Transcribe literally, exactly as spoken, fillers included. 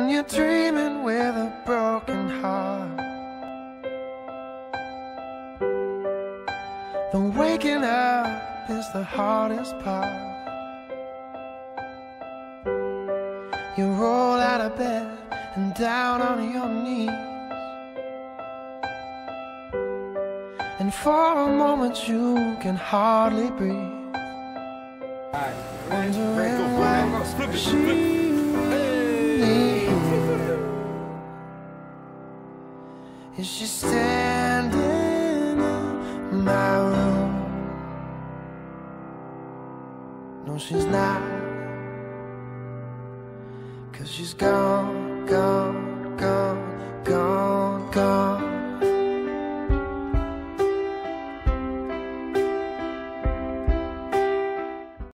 when you're dreaming with a broken heart. Then waking up is the hardest part. You roll out of bed and down on your knees, and for a moment you can hardly breathe, wondering why she leaves. Is she standing in my room? No, she's not, 'cause she's gone, gone.